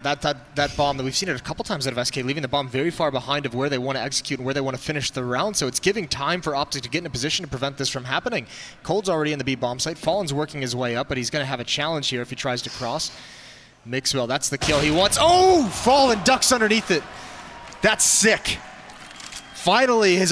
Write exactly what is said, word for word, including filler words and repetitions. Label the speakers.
Speaker 1: That, that, that bomb that we've seen it a couple times out of S K, leaving the bomb very far behind of where they want to execute and where they want to finish the round. So it's giving time for Optic to get in a position to prevent this from happening. Cold's already in the B bomb site. Fallen's working his way up, but he's going to have a challenge here if he tries to cross. Mixwell, that's the kill he wants. Oh! Fallen ducks underneath it. That's sick. Finally, his